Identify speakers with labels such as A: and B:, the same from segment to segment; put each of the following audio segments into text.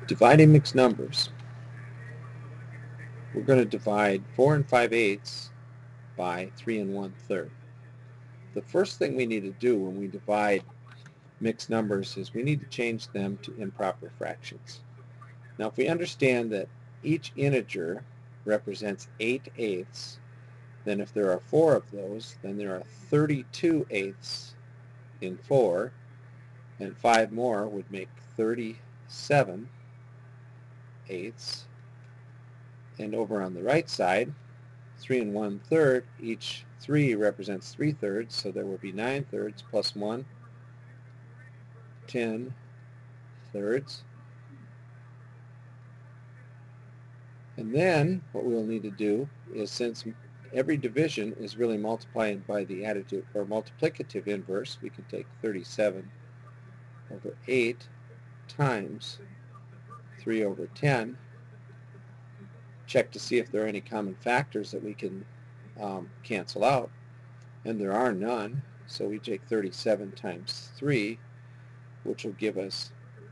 A: Dividing mixed numbers. We're going to divide 4 and 5/8 by 3 and 1/3. The first thing we need to do when we divide mixed numbers is we need to change them to improper fractions. Now if we understand that each integer represents 8/8, then if there are 4 of those, then there are 32/8 in 4, and 5 more would make 37/8. And over on the right side, 3 and 1/3, each 3 represents 3/3, so there will be 9/3 plus 1, 10/3. And then what we'll need to do is, since every division is really multiplied by the additive or multiplicative inverse, we can take 37/8 times 3/10, check to see if there are any common factors that we can cancel out, and there are none, so we take 37 times 3, which will give us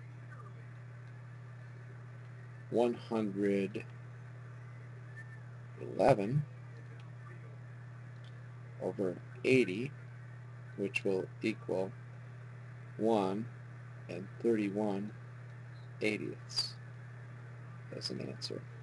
A: 111/80, which will equal 1 and 31/80 as an answer.